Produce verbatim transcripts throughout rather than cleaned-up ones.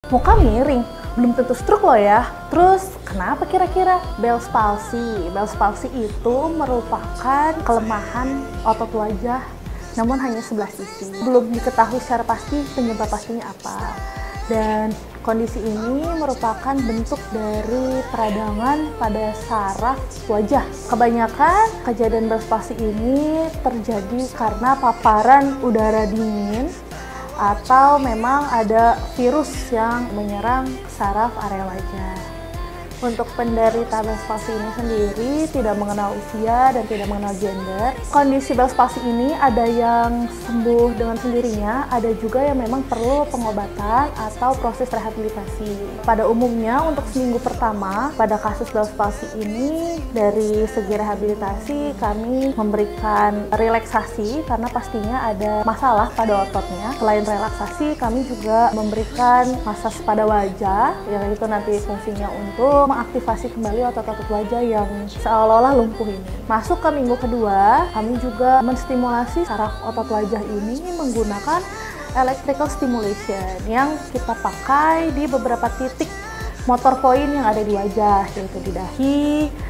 Muka miring, belum tentu stroke loh ya. Terus kenapa kira-kira? Bell's palsy. Bell's palsy itu merupakan kelemahan otot wajah, namun hanya sebelah sisi. Belum diketahui secara pasti penyebab pastinya apa. Dan kondisi ini merupakan bentuk dari peradangan pada saraf wajah. Kebanyakan kejadian Bell's palsy ini terjadi karena paparan udara dingin atau memang ada virus yang menyerang saraf area wajah. Untuk penderita Bell's palsy ini sendiri tidak mengenal usia dan tidak mengenal gender. Kondisi Bell's palsy ini ada yang sembuh dengan sendirinya, ada juga yang memang perlu pengobatan atau proses rehabilitasi. Pada umumnya untuk seminggu pertama pada kasus Bell's palsy ini, dari segi rehabilitasi kami memberikan relaksasi karena pastinya ada masalah pada ototnya. Selain relaksasi, kami juga memberikan massage pada wajah, yang itu nanti fungsinya untuk mengaktifasi kembali otot-otot wajah yang seolah-olah lumpuh ini. Masuk ke minggu kedua, kami juga menstimulasi saraf otot wajah ini menggunakan electrical stimulation yang kita pakai di beberapa titik motor point yang ada di wajah, yaitu di dahi,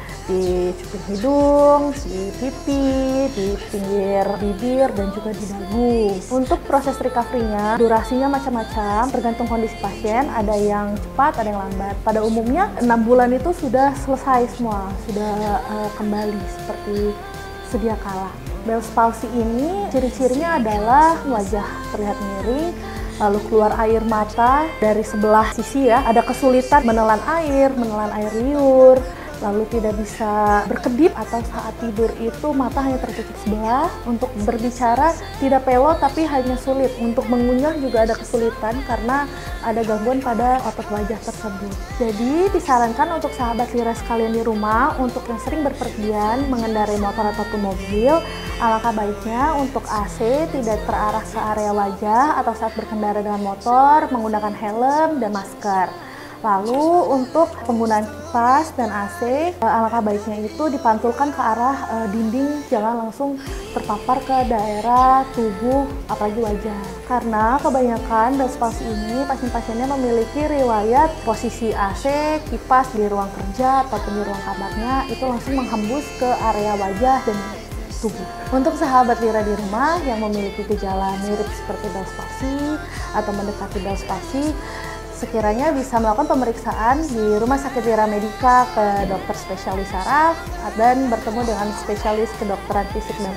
di cuping hidung, di pipi, di pinggir bibir, dan juga di dagu. Untuk proses recovery-nya, durasinya macam-macam, tergantung kondisi pasien, ada yang cepat, ada yang lambat. Pada umumnya, enam bulan itu sudah selesai semua, sudah uh, kembali seperti sedia kala. Bell's palsy ini, ciri-cirinya adalah wajah terlihat miring, lalu keluar air mata dari sebelah sisi ya, ada kesulitan menelan air, menelan air liur, lalu tidak bisa berkedip atau saat tidur itu mata hanya tertutup sebelah. Untuk berbicara tidak pelot tapi hanya sulit. Untuk mengunyah juga ada kesulitan karena ada gangguan pada otot wajah tersebut. Jadi disarankan untuk sahabat Lira sekalian di rumah untuk yang sering berpergian mengendarai motor ataupun mobil, alangkah baiknya untuk A C tidak terarah ke area wajah atau saat berkendara dengan motor menggunakan helm dan masker. Lalu untuk penggunaan kipas dan A C, alangkah baiknya itu dipantulkan ke arah e, dinding, jangan langsung terpapar ke daerah tubuh, apalagi wajah. Karena kebanyakan Bell's palsy ini pasien-pasiennya memiliki riwayat posisi A C, kipas di ruang kerja ataupun di ruang kamarnya itu langsung menghembus ke area wajah dan tubuh. Untuk sahabat Lira di rumah yang memiliki gejala mirip seperti Bell's palsy atau mendekati Bell's palsy, sekiranya bisa melakukan pemeriksaan di Rumah Sakit Lira Medica ke dokter spesialis saraf dan bertemu dengan spesialis kedokteran fisik dan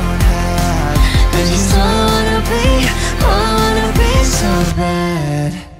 rehabilitasi.